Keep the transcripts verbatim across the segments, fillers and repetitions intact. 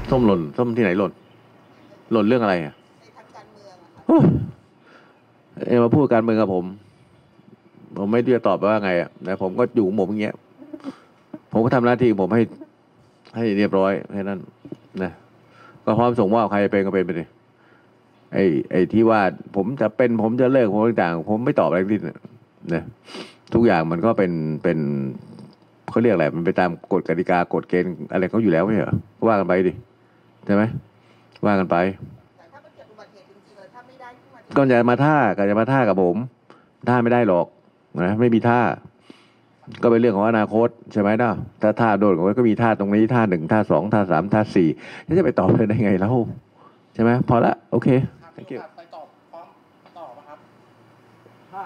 ส้มหล่นส้มที่ไหนหล่นหล่นเรื่องอะไรอ่ะเออมาพูดการเมืองกับผมผมไม่รู้จะตอบไปว่าไงอ่ะแต่ผมก็อยู่ของผมอย่างเงี้ยผมก็ทำหน้าที่ของผมให้ให้เรียบร้อยแค่นั้นนะก็พร้อมส่งว่าใครเป็นก็เป็นไปเลยไอ้ไอ้ที่ว่าผมจะเป็นผมจะเลิกผมต่างๆผมไม่ตอบอะไรทั้งสิ้นนะทุกอย่างมันก็เป็นเป็นเขาเรียกอะไรมันไปตามกฎกติกากฎเกณฑ์อะไรเขาอยู่แล้วไม่ใช่เหรอว่ากันไปดิใช่ไหมว่ากันไปก็อย่ามาท่าก็อย่ามาท่ากับผมท่าไม่ได้หรอกนะไม่มีท่าก็เป็นเรื่องของอนาคตใช่ไหมนะถ้าท่าโดนก็มีท่าตรงนี้ท่าหนึ่งท่าสองท่าสามท่าสี่จะไปตอบเลยได้ไงแล้วใช่ไหมพอละโอเค thank you ไปตอบพร้อมตอบครับถ้า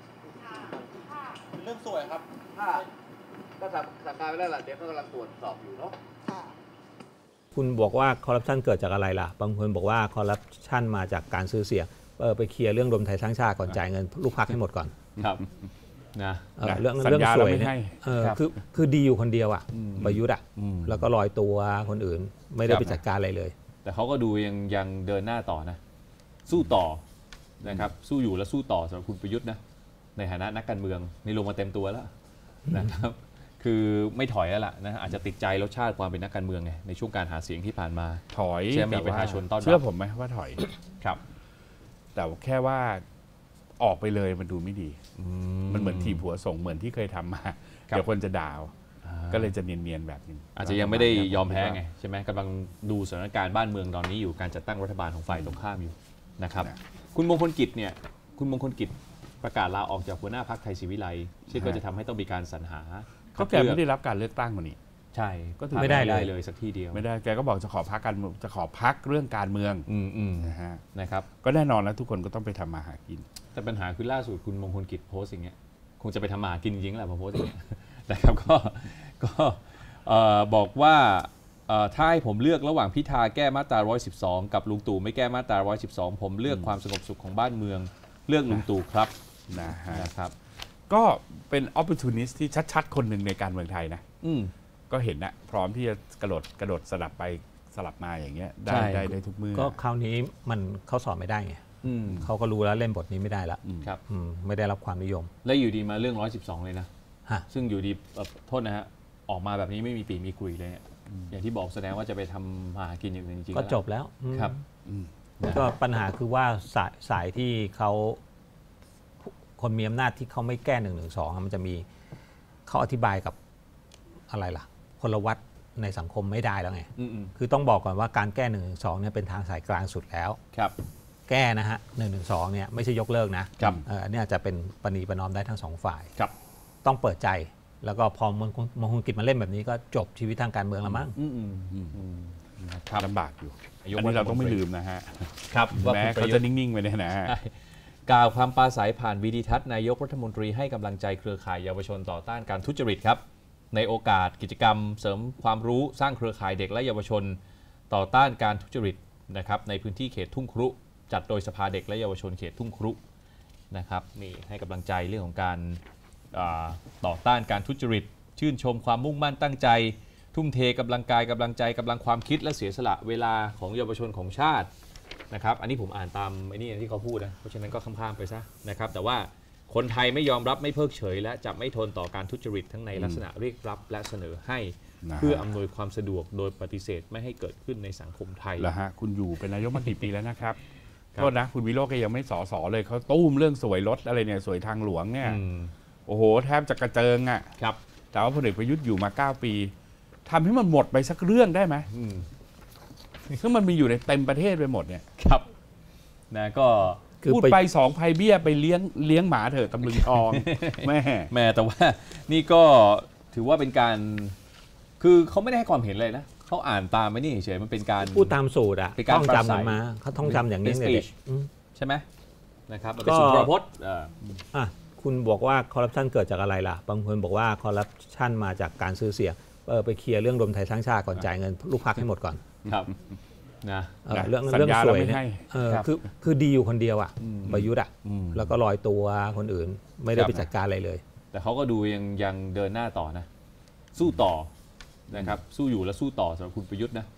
เรื่องสวยครับถ้าก็สั่งการไปแล้วล่ะเดี๋ยวเขากำลังตรวจสอบอยู่เนาะคุณบอกว่าคอร์รัปชันเกิดจากอะไรล่ะบางคนบอกว่าคอร์รัปชันมาจากการซื้อเสียงเออไปเคลียร์เรื่องรวมไทยสร้างชาติก่อนจ่ายเงินลูกพรรคให้หมดก่อนครับนะเรื่องเรื่องสวยเนี่ยคือคือดีอยู่คนเดียวอ่ะประยุทธ์อ่ะแล้วก็ลอยตัวคนอื่นไม่ได้ไปจัดการอะไรเลยแต่เขาก็ดูยังยังเดินหน้าต่อนะสู้ต่อนะครับสู้อยู่และสู้ต่อสำหรับคุณประยุทธ์นะในฐานะนักการเมืองนี่ลงมาเต็มตัวแล้วนะครับคือไม่ถอยแล้วล่ะนะอาจจะติดใจรสชาติความเป็นนักการเมืองไงในช่วงการหาเสียงที่ผ่านมาถอยใช่มีประชาชนต้อนรับเชื่อผมไหมว่าถอยครับแต่แค่ว่าออกไปเลยมันดูไม่ดีมันเหมือนถีบหัวส่งเหมือนที่เคยทำมาเดี๋ยวคนจะด่าก็เลยจะเนียนๆแบบนี้อาจจะยังไม่ได้ยอมแพ้ไงใช่ไหมกำลังดูสถานการณ์บ้านเมืองตอนนี้อยู่การจัดตั้งรัฐบาลของฝ่ายตรงข้ามอยู่นะครับคุณมงคลกิจเนี่ยคุณมงคลกิจประกาศลาออกจากหัวหน้าพรรคไทยศรีวิไลย์ซึ่งก็จะทำให้ต้องมีการสรรหาก็แกไม่ได้รับการเลือกตั้งวันนี้ใช่ก็ไม่ได้เลยสักทีเดียวไม่ได้แกก็บอกจะขอพักการจะขอพักเรื่องการเมืองนะฮะนะครับก็แน่นอนแล้วทุกคนก็ต้องไปทำมาหากินแต่ปัญหาคือล่าสุดคุณมงคลกิจโพสต์อย่างเงี้ยคงจะไปทำมาหากินจริงๆแหละพอโพสต์อย่างเงี้ยนะครับก็ก็บอกว่าถ้าให้ผมเลือกระหว่างพิธาแก้มาตราหนึ่งร้อยสิบสองกับลุงตู่ไม่แก้มาตราหนึ่งร้อยสิบสองผมเลือกความสงบสุขของบ้านเมืองเลือกลุงตู่ครับนะครับก็เป็น opportunist ที่ชัดๆคนหนึ่งในการเมืองไทยนะก็เห็นนะพร้อมที่จะกระโดดกระโดดสลับไปสลับมาอย่างเงี้ยได้ได้ได้ทุกมือก็คราวนี้มันเขาสอนไม่ได้ไงเขาก็รู้แล้วเล่นบทนี้ไม่ได้แล้วครับไม่ได้รับความนิยมแล้วอยู่ดีมาเรื่องหนึ่งร้อยสิบสองเลยนะซึ่งอยู่ดีโทษนะฮะออกมาแบบนี้ไม่มีปีมีคุยเลยอย่างที่บอกแสดงว่าจะไปทำหากินอย่างจริงๆก็จบแล้วครับก็ปัญหาคือว่าสายสายที่เขาคนมีอำนาจที่เขาไม่แก้หนึ่งหนึ่งสองมันจะมีเขาอธิบายกับอะไรล่ะพลวัตในสังคมไม่ได้แล้วไงคือต้องบอกก่อนว่าการแก้หนึ่งหนึ่งสองเนี่ยเป็นทางสายกลางสุดแล้วครับแก้นะฮะหนึ่งหนึ่งสองเนี่ยไม่ใช่ยกเลิกนะครับอันนี้จะเป็นปณีประนอมได้ทั้งสองฝ่ายครับต้องเปิดใจแล้วก็พอมงคลกิจมาเล่นแบบนี้ก็จบชีวิตทางการเมืองแล้วมั้งลำบากอยู่อันนี้เราต้องไม่ลืมนะฮะครับแม้เขาจะนิ่งๆไปเนี่ยนะกล่าวคำปราศัยผ่านวิดีทัศน์นายกรัฐมนตรีให้กำลังใจเครือข่ายเยาวชนต่อต้านการทุจริตครับในโอกาสกิจกรรมเสริมความรู้สร้างเครือข่ายเด็กและเยาวชนต่อต้านการทุจริตนะครับในพื้นที่เขตทุ่งครุจัดโดยสภาเด็กและเยาวชนเขตทุ่งครุนะครับนี่ให้กำลังใจเรื่องของการต่อต้านการทุจริตชื่นชมความมุ่งมั่นตั้งใจทุ่มเทกำลังกายกำลังใจกำลังความคิดและเสียสละเวลาของเยาวชนของชาตินะครับอันนี้ผมอ่านตามไอ้นี่ที่เขาพูดนะเพราะฉะนั้นก็ข้ามๆไปซะนะครับแต่ว่าคนไทยไม่ยอมรับไม่เพิกเฉยและจะไม่ทนต่อการทุจริตทั้งในลักษณะเรียกรับและเสนอให้เพื่ออำนวยความสะดวกโดยปฏิเสธไม่ให้เกิดขึ้นในสังคมไทยแล้วฮะคุณอยู่เป็นนายกมากี่ปีแล้วนะครับโทษนะคุณวิโรจน์ก็ยังไม่สอสอเลยเขาตุ้มเรื่องสวยรถอะไรเนี่ยสวยทางหลวงเนี่ยโอ้โหแทบจะกระเจิงอ่ะครับแต่ว่าพลเอกประยุทธ์อยู่มาเก้าปีทำให้มันหมดไปสักเรื่องได้ไหมซึ่งมันมีอยู่ในเต็มประเทศไปหมดเนี่ยครับนะก็พูดไปสองไพเบี้ยไปเลี้ยงเลี้ยงหมาเถอะตำลึงทองแม่แม่แต่ว่านี่ก็ถือว่าเป็นการคือเขาไม่ได้ให้ความเห็นเลยนะเขาอ่านตามไม่นี่เฉยมันเป็นการพูดตามสูตรอ่ะท่องจำกันมาเขาท่องจำอย่างนี้เลยใช่ไหมนะครับเป็นสุนทรพจน์อ่ะคุณบอกว่าคอร์รัปชันเกิดจากอะไรล่ะบางคนบอกว่าคอร์รัปชันมาจากการซื้อเสียงเออไปเคลียร์เรื่องรวมไทยสร้างชาติก่อนจ่ายเงินลูกพรรคให้หมดก่อนครับนะเรื่องเรื่องสวยเนี่ยคือคือดีอยู่คนเดียวอ่ะประยุทธ์อ่ะแล้วก็ลอยตัวคนอื่นไม่ได้ไปจัดการอะไรเลยแต่เขาก็ดูยังยังเดินหน้าต่อนะสู้ต่อนะครับสู้อยู่และสู้ต่อสำหรับคุณประยุทธ์นะ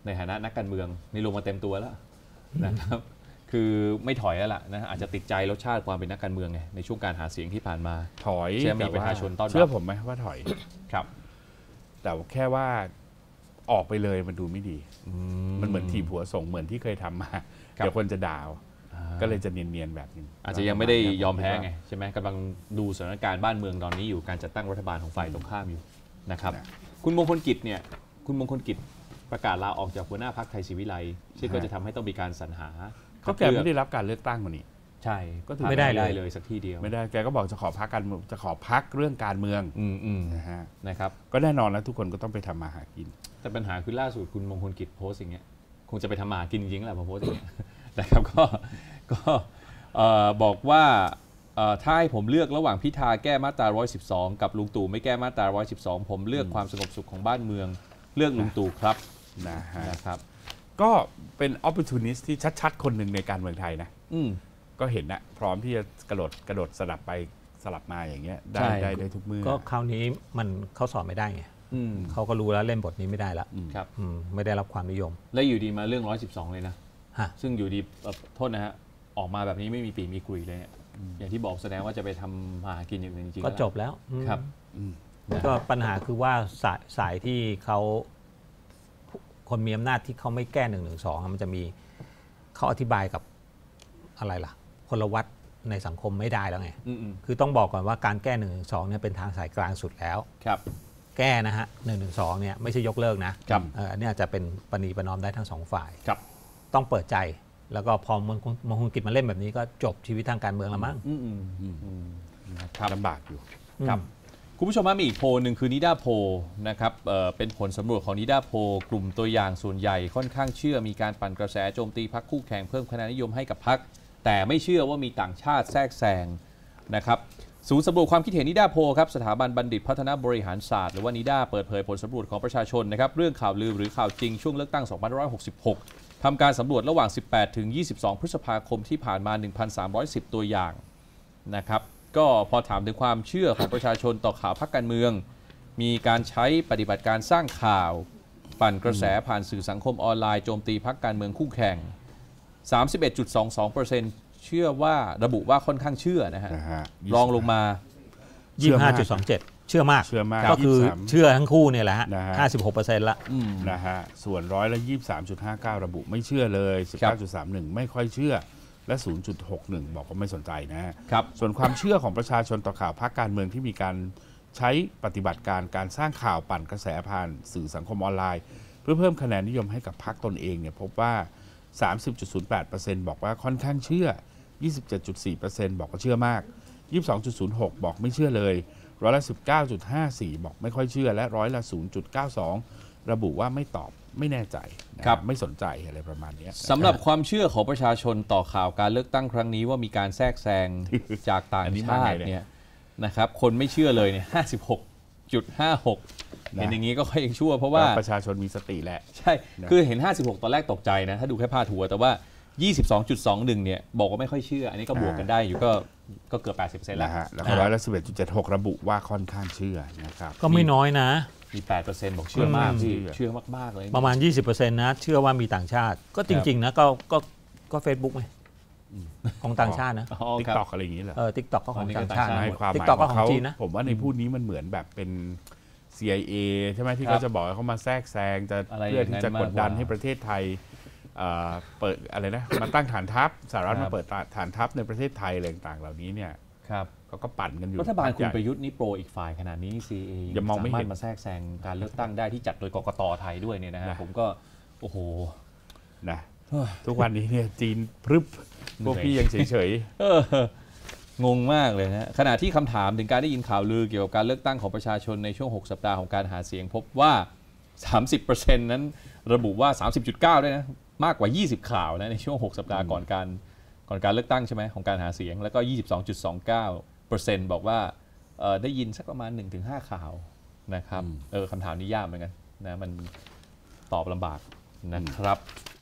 ในฐานะนักการเมืองนี่ลงมาเต็มตัวแล้วนะครับคือไม่ถอยแล้วล่ะนะอาจจะติดใจรสชาติความเป็นนักการเมืองไงในช่วงการหาเสียงที่ผ่านมาถอยเชื่อมีประชาชนต้อนรับเชื่อผมไหมว่าถอยครับแต่แค่ว่าออกไปเลยมันดูไม่ดีมันเหมือนถีบหัวส่งเหมือนที่เคยทำมาเดี๋ยวคนจะด่าก็เลยจะเนียนๆแบบนี้อาจจะยังไม่ได้ยอมแพ้ไงใช่ไหมกำลังดูสถานการณ์บ้านเมืองตอนนี้อยู่การจัดตั้งรัฐบาลของฝ่ายตรงข้ามอยู่นะครับคุณมงคลกิจเนี่ยคุณมงคลกิจประกาศลาออกจากหัวหน้าพรรคไทยศรีวิไลย์ซึ่งก็จะทำให้ต้องมีการสรรหาก็แกไม่ได้รับการเลือกตั้งมานี่ใช่ก็ไม่ได้เลยสักทีเดียวไม่ได้แกก็บอกจะขอพักการจะขอพักเรื่องการเมืองอืมนะฮะนะครับก็แน่นอนแล้วทุกคนก็ต้องไปทำมาหากินแต่ปัญหาคือล่าสุดคุณมงคลกิจโพสต์อย่างเงี้ยคงจะไปทำมาหากินจริงๆแหละพอโพสต์อย่างเงี้ยนะครับก็ก็บอกว่าถ้าให้ผมเลือกระหว่างพิธาแก้มาตราหนึ่งร้อยสิบสองกับลุงตู่ไม่แก้มาตราหนึ่งร้อยสิบสองผมเลือกความสงบสุขของบ้านเมืองเลือกลุงตู่ครับนะฮะนะครับก็เป็น opportunist ที่ชัดๆคนหนึ่งในการเมืองไทยนะก็เห็นนะพร้อมที่จะกระโดดกระโดดสลับไปสลับมาอย่างเงี้ยได้ได้ได้ทุกมือก็คราวนี้มันเขาสอนไม่ได้ไงเขาก็รู้แล้วเล่นบทนี้ไม่ได้แล้วครับไม่ได้รับความนิยมและอยู่ดีมาเรื่องหนึ่งร้อยสิบสองเลยนะซึ่งอยู่ดีโทษนะฮะออกมาแบบนี้ไม่มีปีมีคุยเลยอย่างที่บอกแสดงว่าจะไปทำหากินอย่างจริงๆก็จบแล้วครับก็ปัญหาคือว่าสายสายที่เขาคนมีอำนาจที่เขาไม่แก้หนึ่งหนึ่งสองมันจะมีเขาอธิบายกับอะไรล่ะพลวัตในสังคมไม่ได้แล้วไงคือต้องบอกก่อนว่าการแก้หนึ่งหนึ่งสองเนี่ยเป็นทางสายกลางสุดแล้วครับแก้นะฮะหนึ่งหนึ่งสองเนี่ยไม่ใช่ยกเลิกนะครับอันนี้จะเป็นปณีประนอมได้ทั้งสองฝ่ายครับต้องเปิดใจแล้วก็พอมงคลกิจมาเล่นแบบนี้ก็จบชีวิตทางการเมืองแล้วมั้งลำบากอยู่ครับคุณผู้ชมมีอีกโพลหนึ่งคือนิด้าโพลนะครับ เ, เป็นผลสำรวจของนิด้าโพลกลุ่มตัวอย่างส่วนใหญ่ค่อนข้างเชื่อมีการปั่นกระแสโจมตีพรรคคู่แข่งเพิ่มคะแนนนิยมให้กับพรรคแต่ไม่เชื่อว่ามีต่างชาติแทรกแซงนะครับศูนย์สำรวจความคิดเห็นนิด้าโพลครับสถาบันบัณฑิตพัฒนาบริหารศาสตร์หรือว่านิด้าเปิดเผยผลสำรวจของประชาชนนะครับเรื่องข่าวลือหรือข่าวจริงช่วงเลือกตั้งสองพันห้าร้อยหกสิบหกทำการสำรวจระหว่างสิบแปดถึงยี่สิบสองพฤษภาคมที่ผ่านมา หนึ่งพันสามร้อยสิบ ตัวอย่างนะครับก็พอถามถึงความเชื่อของประชาชนต่อข่าวพรรคการเมืองมีการใช้ปฏิบัติการสร้างข่าวปั่นกระแสผ่านสื่อสังคมออนไลน์โจมตีพรรคการเมืองคู่แข่ง สามสิบเอ็ดจุดสองสองเปอร์เซ็นต์ เชื่อว่าระบุว่าค่อนข้างเชื่อนะฮะรองลงมายี่สิบห้าจุดสองเจ็ด เชื่อมากเชื่อมากก็คือเชื่อทั้งคู่เนี่ยแหละฮะ ห้าสิบหกเปอร์เซ็นต์ ละนะฮะส่วนร้อยละยี่สิบสามจุดห้าเก้าระบุไม่เชื่อเลย สิบเก้าจุดสามหนึ่ง ไม่ค่อยเชื่อและ ศูนย์จุดหกหนึ่ง บอกว่าไม่สนใจนะครับส่วนความเชื่อของประชาชนต่อข่าวพรรคการเมืองที่มีการใช้ปฏิบัติการการสร้างข่าวปั่นกระแสผ่านสื่อสังคมออนไลน์เพื่อเพิ่มคะแนนนิยมให้กับพรรคตนเองเนี่ยพบว่า สามสิบจุดศูนย์แปดเปอร์เซ็นต์ บอกว่าค่อนข้างเชื่อ ยี่สิบเจ็ดจุดสี่เปอร์เซ็นต์ บอกว่าเชื่อมาก ยี่สิบสองจุดศูนย์หก บอกไม่เชื่อเลยร้อยละ สิบเก้าจุดห้าสี่ บอกไม่ค่อยเชื่อและร้อยละ ศูนย์จุดเก้าสอง ระบุว่าไม่ตอบไม่แน่ใจนะครับไม่สนใจอะไรประมาณนี้สำหรับความเชื่อของประชาชนต่อข่าวการเลือกตั้งครั้งนี้ว่ามีการแทรกแซงจากต่างชาติเนี่ยนะครับคนไม่เชื่อเลยเนี่ย ห้าสิบหกจุดห้าหก เห็นอย่างนี้ก็ค่อยยังชั่วเพราะว่าประชาชนมีสติแหละใช่คือเห็นห้าสิบหกตอนแรกตกใจนะถ้าดูแค่พาดหัวแต่ว่า ยี่สิบสองจุดสองหนึ่ง เนี่ยบอกว่าไม่ค่อยเชื่ออันนี้ก็บวกกันได้อยู่ก็ก็เกือบ แปดสิบเปอร์เซ็นต์ แล้วแล้วร้อยละ สิบเอ็ดจุดเจ็ดหก ระบุว่าค่อนข้างเชื่อนะครับก็ไม่น้อยนะมี แปดเปอร์เซ็นต์ บอกเชื่อมากที่เชื่อมากๆเลยประมาณ ยี่สิบเปอร์เซ็นต์ นะเชื่อว่ามีต่างชาติก็จริงๆนะก็ก็ก็ Facebook ไงของต่างชาตินะ TikTok อะไรอย่างงี้เหรอเออ TikTok ก็ของต่างชาติ TikTok ก็ของจีนนะผมว่าในพูดนี้มันเหมือนแบบเป็น ซี ไอ เอ ใช่ไหมที่เขาจะบอกเขามาแทรกแซงจะเพื่อที่จะกดดันให้ประเทศไทยเปิดอะไรนะมาตั้งฐานทัพสหรัฐมาเปิดฐานทัพในประเทศไทยอะไรต่างๆเหล่านี้เนี่ยเขาก็ปั่นกันอยู่รัฐบาลคุณประยุทธ์นี่โปรอีกฝ่ายขนาดนี้ ซี เอยังมองไม่เห็นมาแทรกแซงการเลือกตั้งได้ที่จัดโดยกกต.ไทยด้วยเนี่ยนะฮะผมก็โอ้โหนะทุกวันนี้เนี่ยจีนพรึบพวกพี่ยังเฉยๆงงมากเลยนะขณะที่คำถามถึงการได้ยินข่าวลือเกี่ยวกับการเลือกตั้งของประชาชนในช่วงหกสัปดาห์ของการหาเสียงพบว่า สามสิบเปอร์เซ็นต์ นั้นระบุว่า สามสิบจุดเก้า ด้วยนะมากกว่ายี่สิบข่าวนะในช่วงหกสัปดาห์ก่อนการก่อนการเลือกตั้งใช่ไหมของการหาเสียงแล้วก็ ยี่สิบสองจุดสองเก้าเปอร์เซ็นต์ บอกว่าได้ยินสักประมาณ หนึ่งถึงห้า ข่าวนะครับเออคำถามนี้ยากเหมือนกันนะมันตอบลำบากนะครับ